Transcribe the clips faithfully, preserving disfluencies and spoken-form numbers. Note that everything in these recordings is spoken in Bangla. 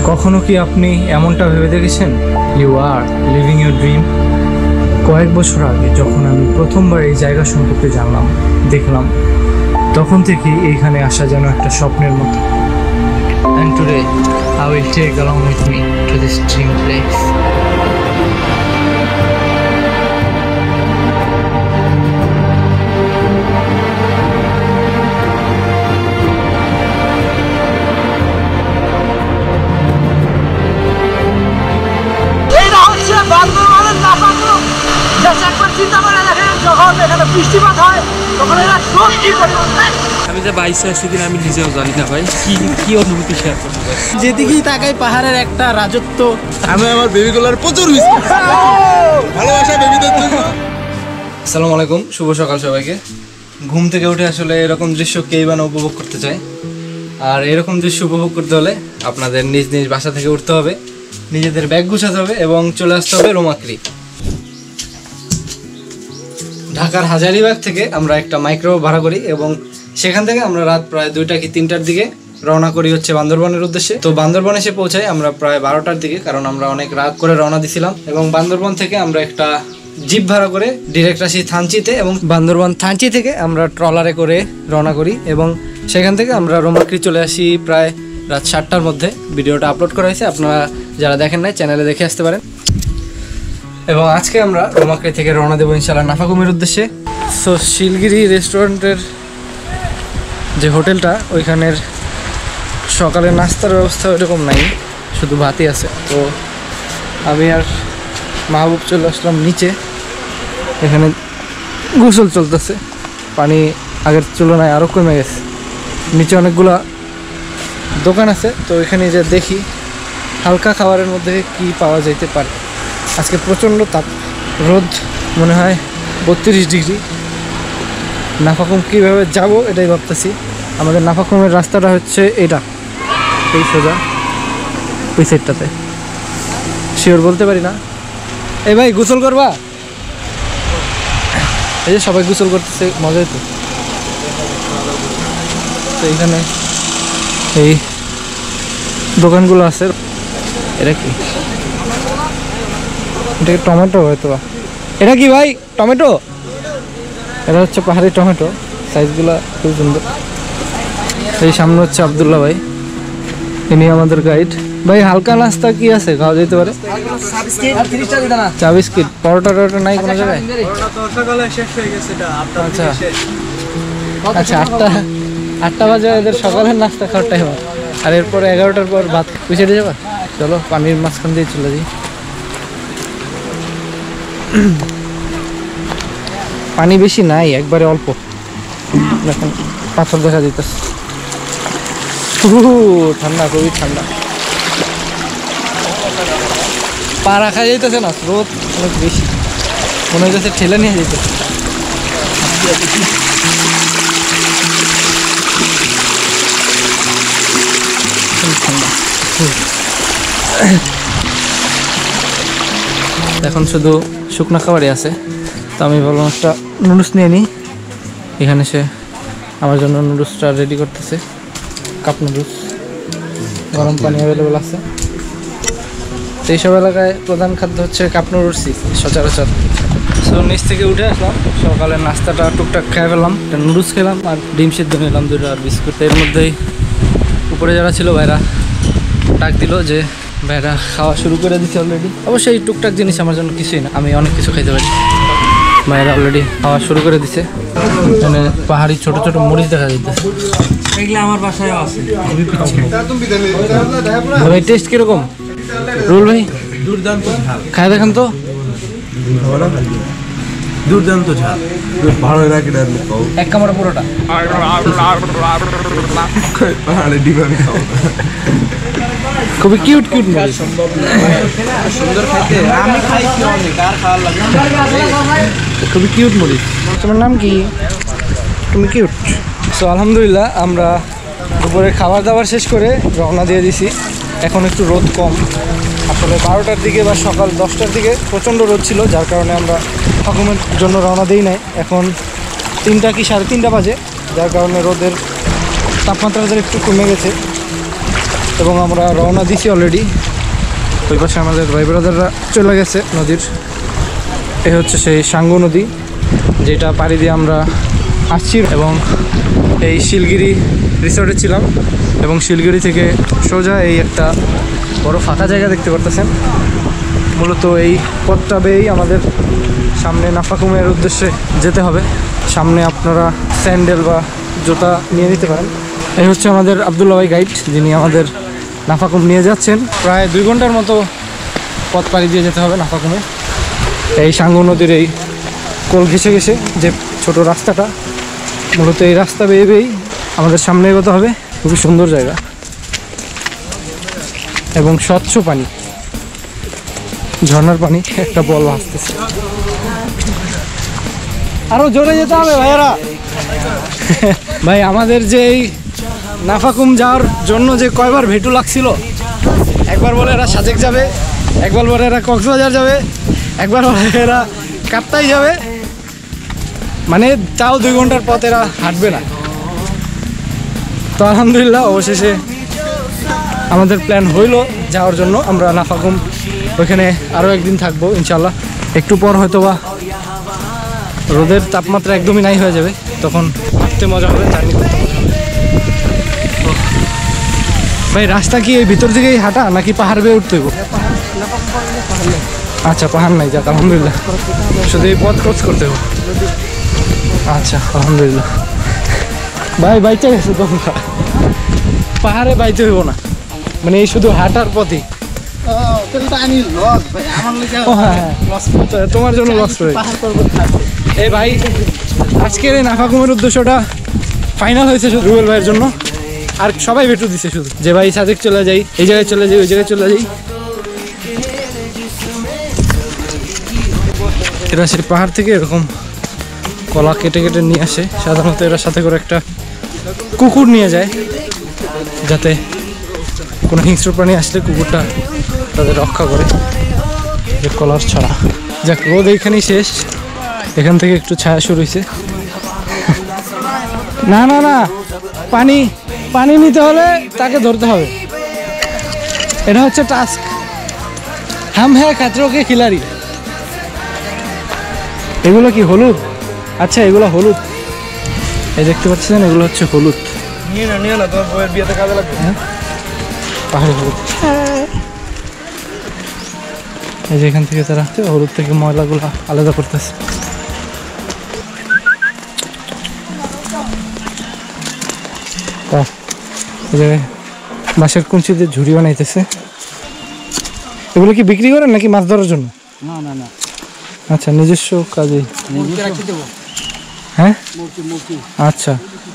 কখনো কি আপনি এমনটা ভেবে দেখেছেন you are living your dream? কয়েক বছর আগে যখন আমি প্রথমবার এই জায়গা সম্পর্কে জানলাম, দেখলাম, তখন থেকে এইখানে আসা যেন একটা স্বপ্নের মতো। And today I will take along with me to this dream place. আমি যে বাইশে আসছি কিনা আমি নিজেও জানি না ভাই, কি কি অনুভূতি শেয়ার করতে পারি। যেদিকেই তাকাই পাহাড়ের একটা রাজত্ব। আমি আমার বেবিগুলোর প্রচুর মিস করছি। ভালোবাসা বেবিদের জন্য। আসসালামু আলাইকুম, শুভ সকাল সবাইকে। ঘুম থেকে উঠে আসলে এরকম দৃশ্য কেই বা না উপভোগ করতে চায়। আর এরকম দৃশ্য উপভোগ করতে হলে আপনাদের নিজ নিজ বাসা থেকে উঠতে হবে, নিজেদের ব্যাগ গুছাতে হবে এবং চলে আসতে হবে রোমাক্রি। ঢাকার হাজারীবাগ থেকে আমরা একটা মাইক্রো ভাড়া করি এবং সেখান থেকে আমরা রাত প্রায় দুইটা কি তিনটার দিকে রওনা করি হচ্ছে বান্দরবনের উদ্দেশ্যে। তো বান্দরবন এসে পৌঁছাই আমরা প্রায় বারোটার দিকে, কারণ আমরা অনেক রাত করে রওনা দিছিলাম। এবং বান্দরবন থেকে আমরা একটা জিপ ভাড়া করে ডিরেক্ট আসি থানচিতে এবং বান্দরবন থানচি থেকে আমরা ট্রলারে করে রওনা করি এবং সেখান থেকে আমরা রোমাক্রি চলে আসি প্রায় রাত সাতটার মধ্যে। ভিডিওটা আপলোড করা হয়েছে, আপনারা যারা দেখেন নাই চ্যানেলে দেখে আসতে পারেন। এবং আজকে আমরা রোমাক্রি থেকে রওনা দেবো ইনশাআল্লাহ নাফাকুমের উদ্দেশ্যে। সো শিলগিরি রেস্টুরেন্টের যে হোটেলটা, ওইখানের সকালের নাস্তার ব্যবস্থা ওইরকম নাই, শুধু ভাতই আছে। তো আমি আর মাহবুব চলে আসলাম নিচে। এখানে গোসল চলতেছে, পানি আগের তুলনায় আরও কমে গেছে। নিচে অনেকগুলা দোকান আছে, তো এখানে যে দেখি হালকা খাবারের মধ্যে কি পাওয়া যেতে পারে। আজকে প্রচণ্ড তাপ, রোদ মনে হয় বত্রিশ ডিগ্রি। নাফাকুম কীভাবে যাব এটাই ভাবতেছি। আমাদের নাফাকুমের রাস্তাটা হচ্ছে এটা, এই সোজা ওই সাইডটাতে, শিওর বলতে পারি না। এই ভাই গোসল করবা? এই যে সবাই গোসল করতেছে, মজাই তো। তো এইখানে এই দোকানগুলো আছে। এটা কি? এটা কি টমেটো হয়তো? এটা কি ভাই টমেটো? এটা হচ্ছে পাহাড়ি টমেটো, সাইজগুলো খুব সুন্দর। এই সামনে হচ্ছে আবদুল্লাহ ভাই, ইনি আমাদের গাইড। ভাই হালকা নাস্তা কি আছে খাওয়া যেতে পারে? চা বিস্কিট, পরোটা টরোটা নাই কোনো জায়গায়? আচ্ছা আচ্ছা, আটটা আটটা বাজে এদের সকালের নাস্তা খাওয়ার টাইম, আর এরপরে এগারোটার পর ভাত পিছিয়ে যাবা। চলো পানির মাঝখান দিয়ে চলে যাই। পানি বেশি নাই, একবারে অল্প, দেখেন পাথর দেখা দিতেছে। ঠান্ডা, খুবই ঠান্ডা, পা রাখা যাইতেছে না, স্রোত অনেক বেশি, মনে হইতেছে ঠেলে নিয়ে যেতেছে। ঠান্ডা এখন শুধু শুকনো খাবারই আছে। তো আমি ভাবলাম একটা নুডলস নিয়ে নিই। এখানে সে আমার জন্য নুডলসটা রেডি করতেছে, কাপ নুডলস, গরম পানি অ্যাভেলেবেল আছে। তো এইসব এলাকায় প্রধান খাদ্য হচ্ছে কাপ নুডলসই সচরাচর। সো নিচ থেকে উঠে আসলাম, সকালের নাস্তাটা টুকটাক খেয়ে ফেললাম, একটা নুডলস খেলাম আর ডিম সিদ্ধ নিলাম দুটো আর বিস্কুট। এর মধ্যেই উপরে যারা ছিল ভাইরা ডাক দিল যে ভাইরা খাওয়া শুরু করে দিচ্ছে অলরেডি। অবশ্যই টুকটাক জিনিস আমার জন্য কিছুই না, আমি অনেক কিছু খাইতে পারি। ভাইরা অলরেডি খাওয়া শুরু করে দিছে। এখানে পাহাড়ি ছোট ছোট মরিচ দেখা যাইতেছে, এগুলো আমার বাসায়ও আছে। ভাই টেস্ট কিরকম রুল ভাই? দুর্দান্ত ঝাল, খাই দেখেন তো। দুর্দান্ত ঝাল, ভালো লাগে না এক কামড়া পুরোটা। পাহাড়ে ডিম আমি খাবো। খুবই কিউট কিউট মরিচ, সুন্দর খাইতে। আমি খাইছি অনেক, আর খাওয়ার লাগে খুবই কিউট মরিচ। তোমার নাম কি? তুমি কিউট। সো আলহামদুলিল্লাহ আমরা দুপুরে খাবার দাবার শেষ করে রওনা দিয়ে দিছি। এখন একটু রোদ কম, আসলে বারোটার দিকে বা সকাল দশটার দিকে প্রচণ্ড রোদ ছিল, যার কারণে আমরা ঠাকুমের জন্য রওনা দিই নাই। এখন তিনটা কি সাড়ে তিনটা বাজে, যার কারণে রোদের তাপমাত্রাটা একটু কমে গেছে। এবং আমরা রওনা দিছি অলরেডি। ওই পাশে আমাদের ভাই ব্রাদাররা চলে গেছে নদীর। এ হচ্ছে সেই সাঙ্গু নদী যেটা পাড়ি দিয়ে আমরা আসছি, এবং এই শিলগিরি রিসর্টে ছিলাম এবং শিলগিরি থেকে সোজা এই একটা বড় ফাঁকা জায়গা দেখতে পারতেছেন। মূলত এই পথটা বেয়েই আমাদের সামনে নাফাকুমের উদ্দেশ্যে যেতে হবে। সামনে আপনারা স্যান্ডেল বা জুতা নিয়ে নিতে পারেন। এই হচ্ছে আমাদের আবদুল্লাহ ভাই গাইড, যিনি আমাদের নাফাকুম নিয়ে যাচ্ছেন। প্রায় দুই ঘন্টার মতো পথ পাড়ি দিয়ে যেতে হবে নাফাকুমে। এই সাঙ্গু নদীর এই কোল ঘেঁষে ঘেঁষে যে ছোট রাস্তাটা, মূলত এই রাস্তা বেয়ে বেয়েই আমাদের সামনে এগোতে হবে। খুবই সুন্দর জায়গা এবং স্বচ্ছ পানি, ঝর্ণার পানি, একটা বল ভাসতেছে। আরো জোরে যেতে হবে ভাইয়ারা। ভাই আমাদের যে এই নাফাকুম যাওয়ার জন্য যে কয়বার ভেটু লাগছিল, একবার বলে এরা সাজেক যাবে, একবার বলে এরা কক্সবাজার যাবে, একবার বলে এরা কাপ্তাই যাবে, মানে তাও দুই ঘন্টার পথ এরা হাঁটবে না। তো আলহামদুলিল্লাহ অবশেষে আমাদের প্ল্যান হইলো যাওয়ার জন্য। আমরা নাফাকুম ওইখানে আরও একদিন থাকবো ইনশাল্লাহ। একটু পর হয়তো বা রোদের তাপমাত্রা একদমই নাই হয়ে যাবে, তখন হাঁটতে মজা হবে, জার্নি করতে মজা হবে। ভাই রাস্তা কি এই ভিতর থেকেই হাঁটা নাকি পাহাড় বেয়ে উঠতে হবে? আচ্ছা পাহাড় নাই, যাক আলহামদুলিল্লাহ, শুধু এই পথ ক্রস করতে হবে। আচ্ছা আলহামদুলিল্লাহ। ভাই বাইতে গেছে তো, পাহাড়ে বাইতে হইব না, মানে এই শুধু হাঁটার পথই। তোমার জন্য লস করে এই ভাই। আজকের এই নাফাকুমের উদ্দেশ্যটা ফাইনাল হয়েছে শুধু রুবেল ভাইয়ের জন্য, আর সবাই ভেটু দিছে শুধু যে ভাই সাজেক চলে যাই, এই জায়গায় চলে যাই, ওই জায়গায় চলে যাই। এরা সেই পাহাড় থেকে এরকম কলা কেটে কেটে নিয়ে আসে। সাধারণত এরা সাথে করে একটা কুকুর নিয়ে যায়, যাতে কোনো হিংস্র প্রাণী আসলে কুকুরটা তাদের রক্ষা করে। যে কলার ছড়া, যাক রোদ এইখানেই শেষ, এখান থেকে একটু ছায়া শুরু হয়েছে। না না না, পানি পানি নিতে হলে তাকে ধরতে হবে, এটা হচ্ছে টাস্ক। হাম হ্যাঁ খাতরো কে খিলাড়ি। এগুলো কি হলুদ? আচ্ছা এগুলো হলুদ, এই দেখতে পাচ্ছেন এগুলো হচ্ছে হলুদ। নিয়ে না নিয়ে না, তোমার বউয়ের বিয়েতে কাজে লাগবে। হ্যাঁ পাহাড়ি হলুদ। এই যে এখান থেকে তারা হলুদ থেকে ময়লাগুলো আলাদা করতেছে। এই জায়গায় বাঁশের কুঞ্চি দিয়ে ঝুড়ি বানাইতেছে। এগুলো কি বিক্রি করেন নাকি মাছ ধরার জন্য? না না না, আচ্ছা নিজস্ব কাজে। হ্যাঁ আচ্ছা,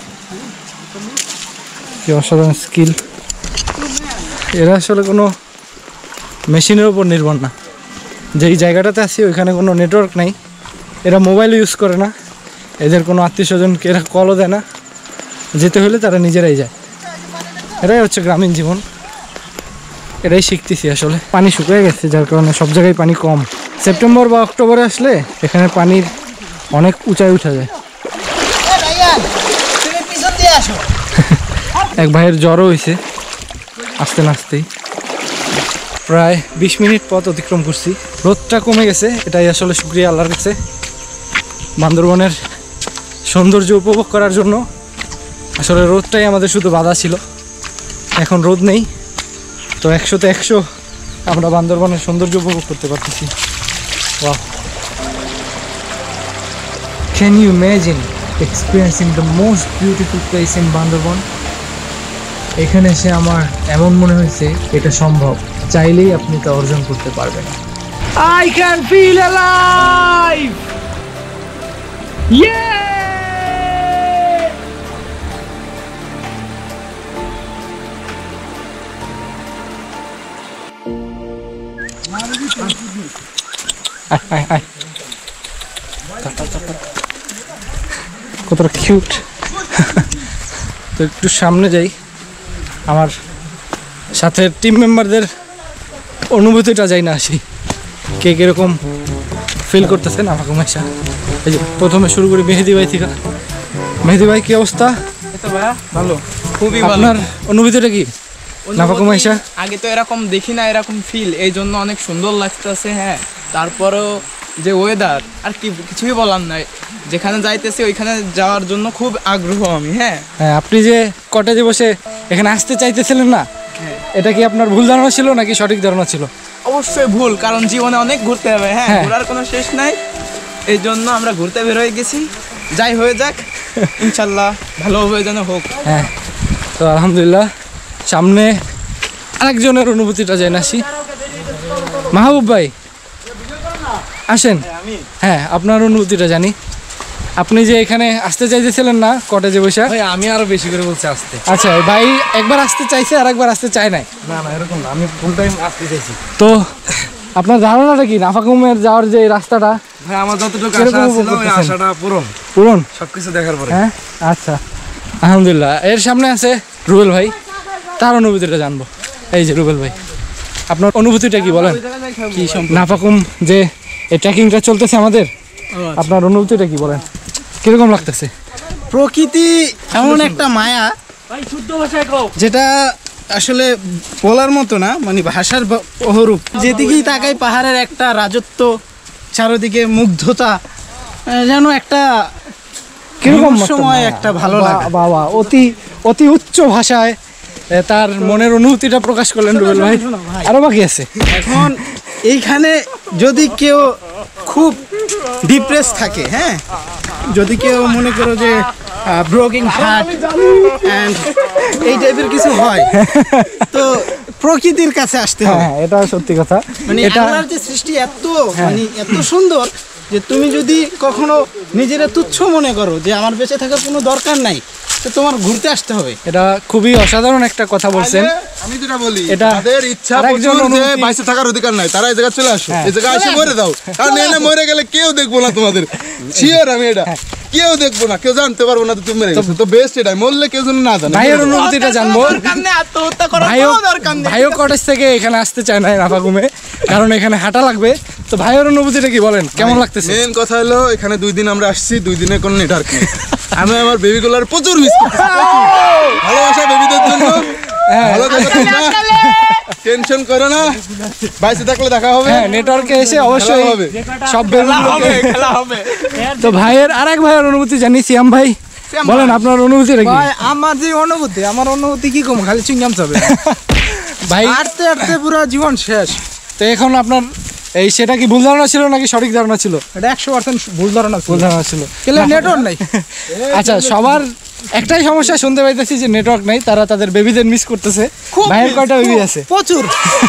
কি অসাধারণ স্কিল। এরা আসলে কোনো মেশিনের উপর নির্ভর না। যেই জায়গাটাতে আছি ওইখানে কোনো নেটওয়ার্ক নাই, এরা মোবাইল ইউজ করে না, এদের কোনো আত্মীয় স্বজনকে এরা কলও দেয় না, যেতে হলে তারা নিজেরাই যায়। এটাই হচ্ছে গ্রামীণ জীবন, এটাই শিখতেছি আসলে। পানি শুকিয়ে গেছে যার কারণে সব জায়গায় পানি কম। সেপ্টেম্বর বা অক্টোবরে আসলে এখানে পানির অনেক উঁচায় উঠা যায়। এক ভাইয়ের জ্বরও হয়েছে আসতে না আসতেই। প্রায় বিশ মিনিট পথ অতিক্রম করছি, রোদটা কমে গেছে, এটাই আসলে শুকরিয়া আল্লাহর কাছে। বান্দরবনের সৌন্দর্য উপভোগ করার জন্য আসলে রোদটাই আমাদের শুধু বাধা ছিল, এখন রোদ নেই, তো একশোতে একশো আমরা বান্দরবনের সৌন্দর্য উপভোগ করতে পারতেছি। Wow, can you imagine experiencing the most beautiful place in Bandarban. এখানে এসে আমার এমন মনে হয়েছে এটা সম্ভব, চাইলেই আপনি তা অর্জন করতে পারবেন। I can feel alive! Yeah! আয় আয় আয়, কতটা কিউট। তো একটু সামনে যাই, আমার সাথে টিম মেম্বারদের অনুভূতিটা যাই না আসি, কে কীরকম ফিল করতেছেন আমাকে মাইশা। এই যে প্রথমে শুরু করি মেহেদি ভাই থেকে। মেহেদি ভাই কি অবস্থা? ভালো, খুবই ভালো। আপনার অনুভূতিটা কি? নাফাকুম আইসা আগে তো এরকম দেখি না, এরকম ফিল, এই জন্য অনেক সুন্দর লাগতেছে। হ্যাঁ, তারপরেও যে ওয়েদার আর কি কিছুই বলার নাই, যেখানে যাইতেছি ওইখানে যাওয়ার জন্য খুব আগ্রহ আমি। হ্যাঁ হ্যাঁ, আপনি যে কটেজে বসে এখানে আসতে চাইতেছিলেন না, এটা কি আপনার ভুল ধারণা ছিল নাকি সঠিক ধারণা ছিল? অবশ্যই ভুল, কারণ জীবনে অনেক ঘুরতে হবে। হ্যাঁ, হ্যাঁ। ঘোরার কোনো শেষ নাই, এই জন্য আমরা ঘুরতে বের হয়ে গেছি। যাই হয়ে যাক, ইনশাল্লাহ ভালোভাবে যেন হোক। হ্যাঁ, তো আলহামদুলিল্লাহ। সামনে আরেকজনের অনুভূতিটা জেনে আসি। মাহবুব ভাই আসেন। হ্যাঁ, আপনার অনুভূতিটা জানি। আপনি যে এখানে আসতে চাইতেছিলেন না কটেজে বসে, ভাই আমি আরো বেশি করে বলছি আসতে। আচ্ছা ভাই একবার আসতে চাইছে আর একবার আসতে চায় নাই? না না এরকম না, আমি ফুল টাইম আসতে চাইছি। তো আপনার ধারণাটা কি নাফাকুমের যাওয়ার যে রাস্তাটা ভাই আমার যতটুকু কিরকম আশা উপভোগ ছিল ওই করতেছেন? আশাটা পূরণ, পূরণ? সবকিছু দেখার পরে। হ্যাঁ, আচ্ছা আলহামদুলিল্লাহ। এর সামনে আছে রুবেল ভাই, তার অনুভূতিটা জানবো। এই যে রুবেল ভাই, আপনার অনুভূতিটা কি বলেন? কি নাফাকুম যে এই ট্রেকিংটা চলতেছে আমাদের, আপনার অনুভূতিটা কি বলেন? কিরকম লাগতেছে? প্রকৃতি এমন একটা মায়া যেটা আসলে বলার মতো না, মানে ভাষার ব- অহরূপ। যেদিকেই তাকাই পাহাড়ের একটা রাজত্ব, চারদিকে মুগ্ধতা, আহ, যেন একটা কিরকম সময় একটা ভালো লাগে। বাবা, অতি অতি উচ্চ ভাষায় এ, তার মনের অনুভূতিটা প্রকাশ করলেন রুবেল ভাই। আরো বাকি আছে। এখন এইখানে যদি কেউ খুব ডিপ্রেস থাকে, হ্যাঁ, যদি কেউ মনে করো যে ব্রোকিং হার্ট অ্যান্ড এই টাইপের কিছু হয়, তো প্রকৃতির কাছে আসতে হবে। হ্যাঁ, এটা সত্যি কথা। মানে এটা আল্লাহর যে সৃষ্টি এত মানে এত সুন্দর যে তুমি যদি কখনো নিজেরা তুচ্ছ মনে করো যে আমার বেঁচে থাকার কোনো দরকার নাই, তো তোমার ঘুরতে আসতে হবে। এটা খুবই অসাধারণ একটা কথা বলছেন। আমি যেটা বলি, এটা তাদের ইচ্ছা আরেকজন প্রচুর যে অনুমতি- বাইসে থাকার অধিকার নাই, তারা এই জায়গায় চলে আসো, হ্যাঁ। এই জায়গায় এসে মরে দাও। কারণ এনে মরে গেলে কেউ দেখবো না তোমাদের, শিওর আমি এটা, কেউ দেখবো না, কেউ জানতে পারবো না তো তুমি মেরে গেছো। তো বেস্ট এটাই, মরলে কেউ যেন না জানে। ভাইয়ের অনুভূতিটা জানবো। দরকার নেই আত্মহত্যা করার ভাইও কোনো দরকার নেই। ভাইও কটেজ থেকে এখানে আসতে চায় না নাফাকুমে, কারণ এখানে হাঁটা লাগবে। তো ভাইয়ের অনুভূতিটা কি বলেন, কেমন লাগতেছে? মেন কথা হলো এখানে দুই দিন আমরা আসছি, দুই দিনের কোনো নেটওয়ার্ক নেই। আমি আমার বেবিগুলোর প্রচুর মিস করছি। ভালোবাসা বেবিদের জন্য, ভালো থাকো তোমরা, টেনশন করো না, বাইসে থাকলে দেখা হবে। হ্যাঁ, নেটওয়ার্কে এসে অবশ্যই খেলা হবে। সব বেলুনগুলোকে। খেলা হবে। তো ভাইয়ের আরেক ভাইয়ের অনুভূতি জানি, সিয়াম ভাই বলেন আপনার অনুভূতিটা কি? ভাই আমার যে অনুভূতি, আমার অনুভূতি কি কম, খালি চুইংগাম চাবে। ভাই হাঁটতে হাঁটতে পুরো জীবন শেষ। তো এখন আপনার এই সেটা কি ভুল ধারণা ছিল নাকি সঠিক ধারণা ছিল? এটা একশো পার্সেন্ট ভুল ধারণা ভুল ধারণা ছিল। নেটওয়ার্ক নাই। আচ্ছা, সবার একটাই সমস্যা শুনতে পাইতেছি যে নেটওয়ার্ক নাই, তারা তাদের বেবিদের মিস করতেছে। ভাইয়ের কয়টা বেবি আছে? প্রচুর।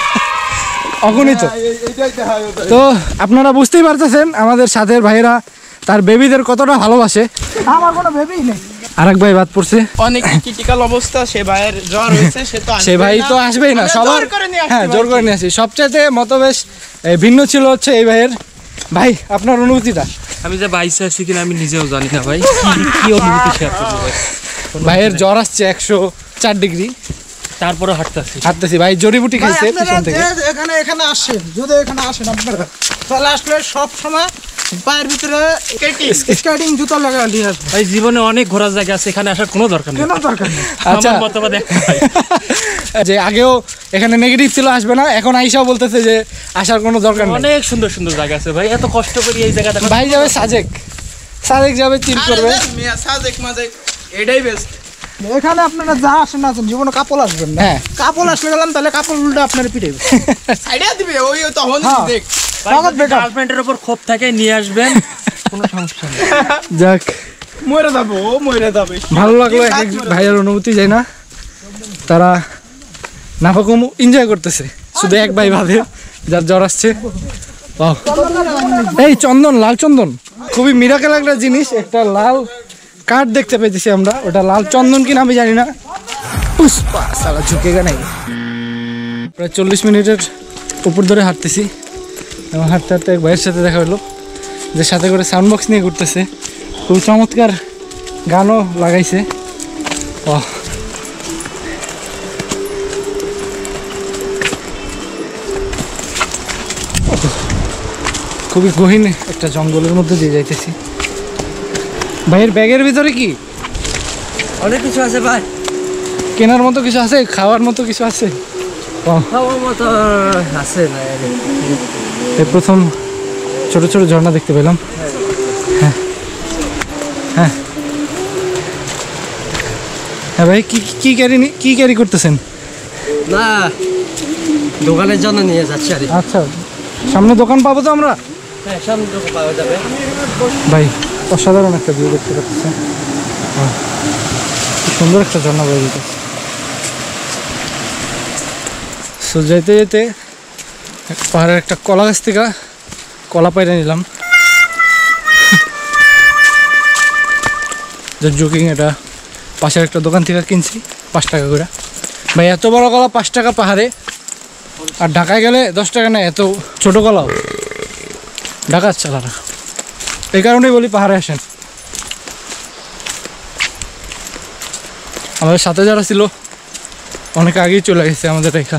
অগণিত। এইটাই দেখা হয় ওদের। তো আপনারা বুঝতেই পারতেছেন আমাদের সাথের ভাইরা তার বেবিদের কতটা ভালোবাসে। আমার কোনো ভেবেই নেই। আরেক ভাই বাদ পড়ছে, অনেক ক্রিটিক্যাল অবস্থা, সে ভাইয়ের জ্বর হয়েছে, সে তো সে ভাই তো আসবেই না। আমরা সবার জোর করে নিয়ে আসছি হ্যাঁ, জোর করে নিয়ে আসি। সবচাইতে মতবেশ এ, ভিন্ন ছিল হচ্ছে এই ভাইয়ের। ভাই আপনার অনুভূতিটা? আমি যে বাইসে আসছি কিনা আমি নিজেও জানি না ভাই, কি- কি অনুভূতি শেয়ার করবো ভাই। ভাইয়ের জ্বর আসছে একশো চার ডিগ্রি, তারপরে হাঁটতেছি। হাঁটতেছি। ভাই জড়িবুটি খাইছে পিছন থেকে। এখানে এখানে আসেন, যদি এখানে আসেন আপনারা, তাহলে আসলে সব সময় পায়ের ভিতরে স্কেটিং জুতা লাগা নিয়ে আসবেন। ভাই জীবনে অনেক ঘোরার জায়গা আছে, এখানে আসার কোনো দরকার নেই। কোনো দরকার নেই। আচ্ছা, আমার মতামত একটা ভাই। যে আগেও এখানে নেগেটিভ ছিল আসবে না, এখন আইসাও বলতেছে যে আসার কোনো দরকার নেই। অনেক সুন্দর সুন্দর জায়গা আছে ভাই, এত কষ্ট করি এই জায়গাটা। ভাই যাবে সাজেক, সাজেক যাবে চিল করবে। সাজেক মাজেক এটাই বেস্ট। এখানে আপনারা যা আসেন না আসেন, জীবনে কাপড় আসবেন না। হ্যাঁ। কাপড় আসলে গেলাম, তাহলে কাপড় উল্টা আপনার পিঠে। সাইডে দিবে ওই তখন হ্যাঁ। দেখ। গার্লফ্রেন্ডের উপর ক্ষোভ থাকে নিয়ে আসবেন, কোনো সমস্যা নেই। যাক, মরে যাবো, ও মরে যাবে। ভালো লাগলো এক এক ভাইয়ের অনুভূতি, যাই না তারা নাফাকুম এনজয় করতেছে, শুধু এক ভাই বাদে যার জ্বর আসছে। বাহ। এই চন্দন, লাল চন্দন খুবই মিরাকেল একটা জিনিস। একটা লাল কাঠ দেখতে পেয়েছি আমরা, ওটা লাল চন্দন কিনা আমি জানি না। পুষ্পা সালা ঝুঁকেগা নাই। প্রায় চল্লিশ মিনিটের উপর ধরে হাঁটতেছি এবং হাঁটতে হাঁটতে এক ভাইয়ের সাথে দেখা হলো, যে সাথে করে সাউন্ড বক্স নিয়ে ঘুরতেছে। খুব চমৎকার গানও লাগাইছে। ও খুবই গহীন একটা জঙ্গলের মধ্যে দিয়ে যাইতেছি। ভাইয়ের ব্যাগের ভিতরে কি অনেক কিছু আছে ভাই। কেনার মতো কিছু আছে, খাওয়ার মতো কিছু আছে? খাওয়ার মতো আছে না। এই প্রথম ছোট ছোট ঝর্ণা দেখতে পেলাম। হ্যাঁ হ্যাঁ হ্যাঁ ভাই, কি কি ক্যারি কি ক্যারি করতেছেন? না, দোকানের জন্য নিয়ে যাচ্ছি আর। আচ্ছা, সামনে দোকান পাবো তো আমরা? হ্যাঁ, সামনে দোকান পাওয়া যাবে। ভাই অসাধারণ একটা ভিউ দেখতে পাচ্ছেন, কি সুন্দর একটা ঝর্ণা বয়ে যেতে। সো যেতে যেতে পাহাড়ের একটা কলা গাছ থেকে কলা পাইরে নিলাম। জোকিং, এটা পাশের একটা দোকান থেকে কিনছি পাঁচ টাকা করে। ভাই এত বড় কলা পাঁচ টাকা পাহাড়ে, আর ঢাকায় গেলে দশ টাকা নেয় এত ছোট কলাও। ঢাকার চালারা, এই কারণেই বলি পাহাড়ে আসেন। আমাদের সাথে যারা ছিল অনেক আগেই চলে গেছে আমাদের রেখা।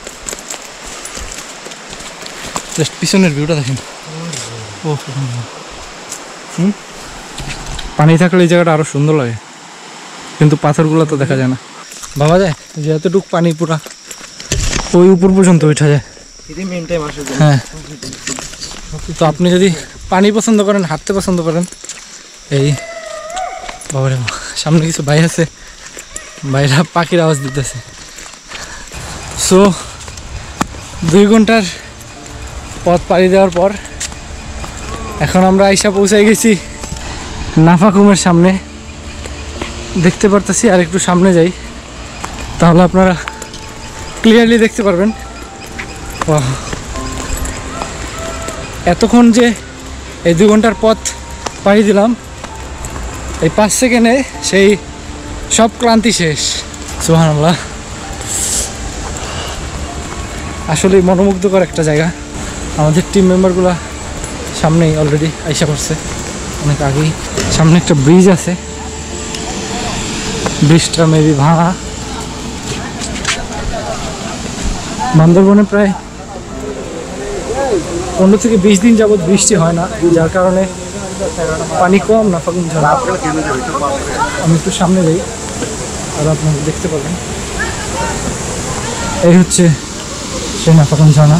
জাস্ট পিছনের ভিউটা দেখেন। ও হুম, পানি থাকলে এই জায়গাটা আরো সুন্দর লাগে, কিন্তু পাথরগুলো তো দেখা যায় না। ভাবা যায় যে এতটুকু পানি পুরা ওই উপর পর্যন্ত উঠা যায়। হ্যাঁ, তো আপনি যদি পানি পছন্দ করেন, হাঁটতে পছন্দ করেন, এই বাবারে সামনে কিছু ভাই আছে, ভাইরা পাখির আওয়াজ দিতেছে। সো দুই ঘন্টার পথ পাড়ি দেওয়ার পর এখন আমরা আইসা পৌঁছাই গেছি নাফাকুমের সামনে। দেখতে পারতেছি, আর একটু সামনে যাই তাহলে আপনারা ক্লিয়ারলি দেখতে পারবেন। এতক্ষণ যে এই দুই ঘন্টার পথ পাড়ি দিলাম, এই পাঁচ সেকেন্ডে সেই সব ক্লান্তি শেষ। সুবহানাল্লাহ, আসলে মনোমুগ্ধকর একটা জায়গা। আমাদের টিম মেম্বারগুলো সামনেই অলরেডি আইসা পড়ছে অনেক আগেই। সামনে একটা ব্রিজ আছে, ব্রিজটা মেবি ভাঙা। বান্দরবনে প্রায় পনেরো থেকে বিশ দিন যাবৎ বৃষ্টি হয় না, যার কারণে পানি কম নাফাকুম ঝর্ণা। আমি একটু সামনে যাই আর আপনারা দেখতে পাবেন। এই হচ্ছে সেই নাফাকুম ঝর্ণা।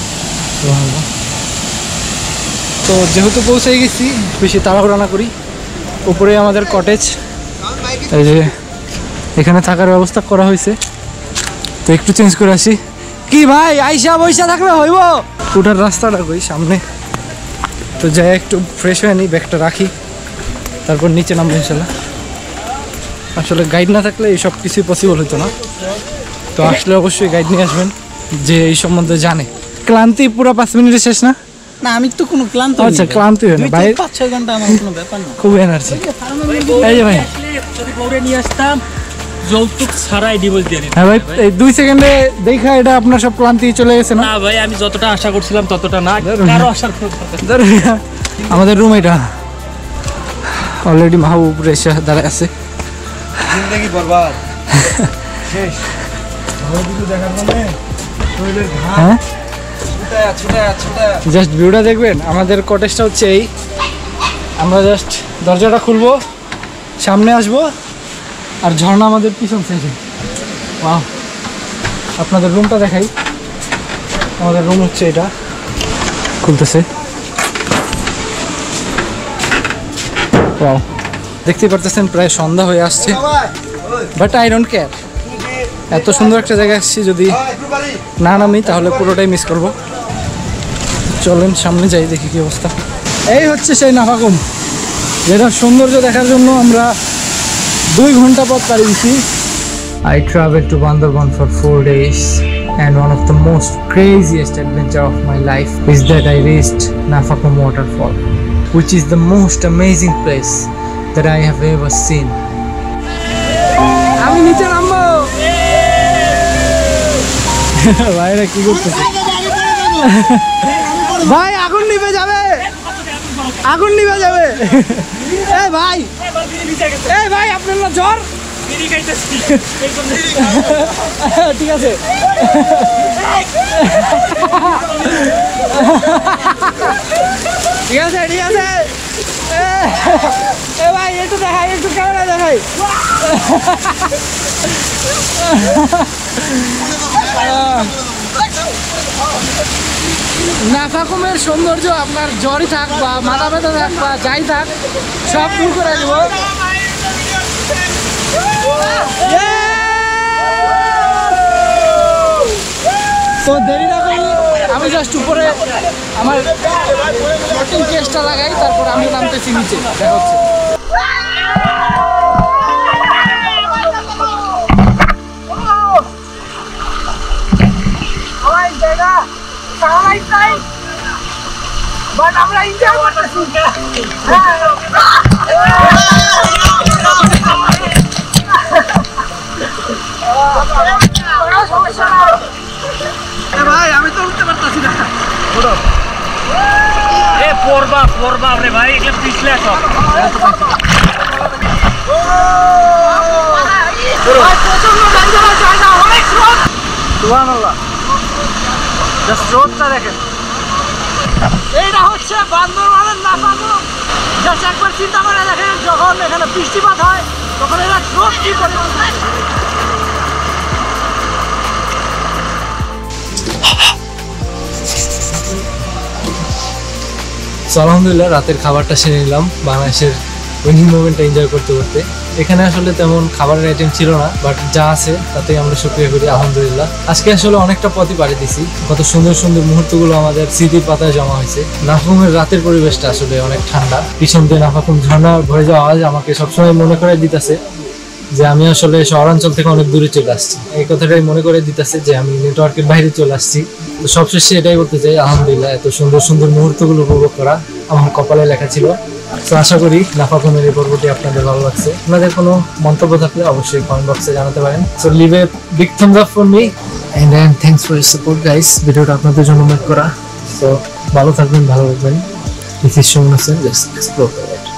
তো যেহেতু পৌঁছে গেছি, বেশি তাড়াহুড়া না করি। উপরে আমাদের কটেজ, এই যে এখানে থাকার ব্যবস্থা করা হয়েছে, তো একটু চেঞ্জ করে আসি। কি ভাই, আইসা বৈশা থাকলে হইব? ওটার রাস্তাটা কই সামনে, তো যাই একটু ফ্রেশ হয়ে নিই, ব্যাগটা রাখি, তারপর নিচে নামবো ইনশাল্লাহ। আসলে গাইড না থাকলে এইসব কিছুই পসিবল হতো না, তো আসলে অবশ্যই গাইড নিয়ে আসবেন যে এই সম্বন্ধে জানে। ক্লান্তি পুরো পাঁচ মিনিটে শেষ না? না, আমি তো কোনো ক্লান্ত হইনি। আচ্ছা, ক্লান্তি হয় না ভাই, পাঁচ ছয় ঘন্টা আমার কোনো ব্যাপার না, খুব এনার্জি। এই যে ভাই, যদি পৌঁছে নিয়ে আসতাম যৌতুক ছাড়াই ডিভোর্স দিয়ে দিতাম। হ্যাঁ ভাই, এই দুই সেকেন্ডে দেখা এটা আপনার সব ক্লান্তি চলে গেছে না? না ভাই, আমি যতটা আশা করছিলাম ততটা না, কারো আশার ধরো, আমাদের রুম এটা অলরেডি মাহবুব উপরে এসে দাঁড়ায় আছে। জিন্দেগি বরবাদ শেষ। হ্যাঁ, জাস্ট ভিউটা দেখবেন। আমাদের কটেজটা হচ্ছে এই, আমরা জাস্ট দরজাটা খুলবো, সামনে আসবো, আর ঝর্ণা আমাদের পিছন সাইডে। ওয়াও, আপনাদের রুমটা দেখাই। আমাদের রুম হচ্ছে এটা, খুলতেছে। ওয়াও, দেখতেই পারতেছেন প্রায় সন্ধ্যা হয়ে আসছে, বাট আই ডোন্ট কেয়ার। এত সুন্দর একটা জায়গায় আসছি, যদি না নামি তাহলে পুরোটাই মিস করবো। চলেন সামনে যাই, দেখি কি অবস্থা। এই হচ্ছে সেই নাফাকুম, যেটা সৌন্দর্য দেখার জন্য আমরা দুই ঘন্টা পথ পাড়ি দিছি। I traveled to Bandarbon for four days, and one of the most craziest adventure of my life is that I reached Nafakum waterfall, which is the most amazing place that I have ever seen. আমি নিচে নামবো। ভাইরা কি করতেছে? ভাই আগুন নিভে যাবে, আগুন নিভে যাবে। এ ভাই, এ ভাই, আপনার না জ্বর? ঠিক আছে, ঠিক আছে, ঠিক আছে। এ ভাই, একটু দেখাই, একটু ক্যামেরা দেখাই। ভাই নাফাকুমের সৌন্দর্য আপনার জ্বরই থাক বা মাথা ব্যথা থাক বা যাই থাক সব দূর করে দেব। তো দেরি না করি আমি জাস্ট উপরে আমার প্রোটিন কেসটা লাগাই, তারপর আমি নামতেছি নিচে, দেখা হচ্ছে। আমরা এনজয় করতেছি। ভাই আমি তো উঠতে পারতাছি না। এ পড়বা পড়বা রে ভাই, এগুলো পিছলে সব। সুবহানাল্লাহ, জাস্ট রোডটা দেখেন। এইটা হচ্ছে বান্দরবানের নাফাকুম। জাস্ট একবার চিন্তা করে দেখেন, যখন এখানে বৃষ্টিপাত হয় তখন এরা স্রোত কি পরিমাণ থাকে। সো আলহামদুলিল্লাহ রাতের খাবারটা সেরে নিলাম বাংলাদেশের উইনিং মোমেন্টটা এনজয় করতে করতে। এখানে আসলে তেমন খাবারের আইটেম ছিল না, বাট যা আছে তাতেই আমরা শুকরিয়া করি আলহামদুলিল্লাহ। আজকে আসলে অনেকটা পথই পাড়ি দিছি, কত সুন্দর সুন্দর মুহূর্তগুলো আমাদের স্মৃতির পাতায় জমা হয়েছে। নাফাকুমের রাতের পরিবেশটা আসলে অনেক ঠান্ডা, পিছন দিয়ে নাফাকুম ঝর্ণা ভরে যাওয়া আওয়াজ আমাকে সবসময় মনে করে দিতেছে যে আমি আসলে শহরাঞ্চল থেকে অনেক দূরে চলে আসছি। এই কথাটাই মনে করে দিতেছে যে আমি নেটওয়ার্কের বাইরে চলে আসছি। তো সবশেষে এটাই বলতে চাই, আলহামদুলিল্লাহ এত সুন্দর সুন্দর মুহূর্তগুলো উপভোগ করা আমার কপালে লেখা ছিল। তো আশা করি নাফাকুমের এই পর্বটি আপনাদের ভালো লাগছে। আপনাদের কোনো মন্তব্য থাকলে অবশ্যই কমেন্ট বক্সে জানাতে পারেন। So leave a big thumbs up for me and then thanks for your support guys. ভিডিওটা আপনাদের জন্য মেক করা। সো ভালো থাকবেন, ভালো রাখবেন। This is Shon just explore.